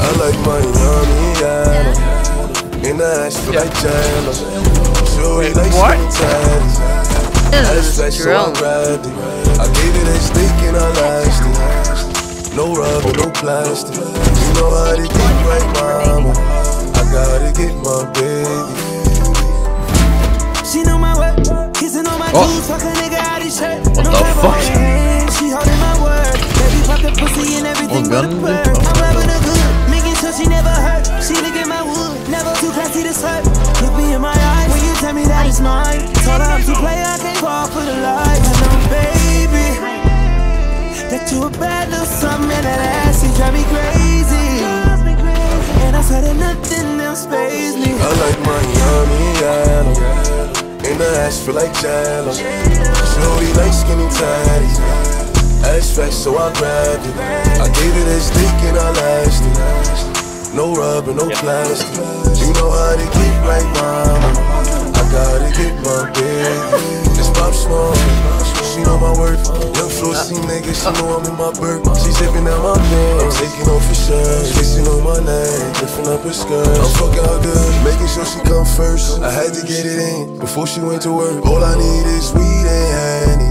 I like Miami, yeah. In the ass feel like Chandler. Shorty like skinny tatties. Ass fat so I grabbed it. I gave it a steak and I lashed it. No rubber, no plastic. You know how to get right, mama. I gotta get my baby. She know my work, kissing on my juice, fuck a nigga out his shirt. What the fuck? She holding my word, baby pop the pussy and everything but the bird. I'm rubbing her good, making sure she never hurt. She look at my wood, never too classy to slut. Look me in my eyes when you tell me that it's mine. Told her I'm too play, I can't fall for the lies. I know, baby, that you a bad little something and that ass, you drive me crazy. And I swear that nothing else pays me. I like Miami, yeah. In the ass feel like Chandler. Shorty like skinny tatties. Ass fat so I grabbed it. I gave it a stick and I lashed it. No rubber, no plastic. You know how to get right, mama. I gotta get my baby. It's Pop Smoke. She know my worth. Young Flossy nigga, she know I'm in my bird. She zipping out my pants. I'm taking off her shirt. Kissing on my neck, lifting up her skirt. I'm fucking her good, making sure she come first. I had to get it in before she went to work. All I need is weed and honey.